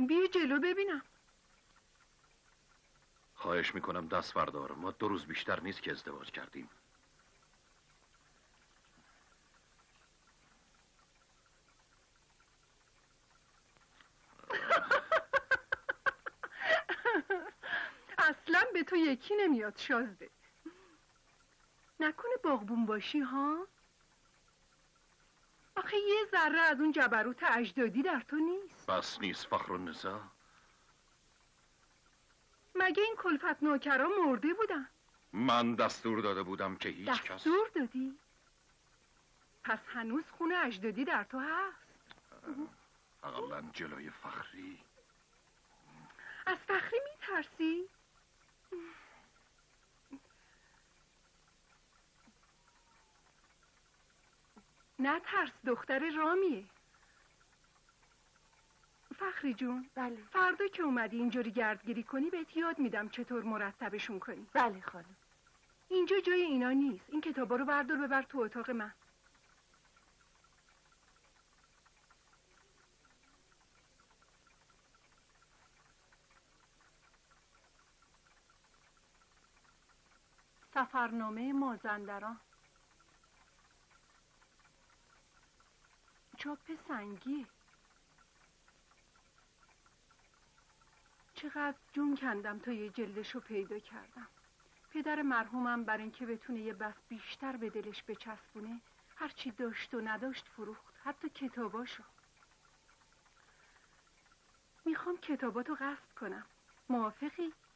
بیا جلو ببینم. خواهش میکنم دست بردار، ما 2 روز بیشتر نیست که ازدواج کردیم. اصلا به تو یکی نمیاد شازده. نکنه باغبون باشی ها؟ آخه یه ذره از اون جبروت اجدادی در تو نیست. بس نیست فخرالنساء؟ مگه این کلفت نوکرا مرده بودن؟ من دستور داده بودم که هیچ کس. دستور دادی؟ پس هنوز خون اجدادی در تو هست؟ اقلا جلوی فخری. از فخری میترسی؟ نه ترس، دختر رامیه. فخری جون. بله. فردا که اومدی اینجوری گردگیری کنی بهت یاد میدم چطور مرتبشون کنی. بله خانم. اینجا جای اینا نیست. این کتابا رو بردار ببر تو اتاق من. سفرنامه مازندران. چاپ سنگیه. چقدر جون کندم تا یه جلدشو پیدا کردم. پدر مرحومم برای اینکه بتونه یه بس بیشتر به دلش بچسبونه هرچی داشت و نداشت فروخت، حتی کتاباشو. میخوام کتاباتو غصب کنم. موافقی؟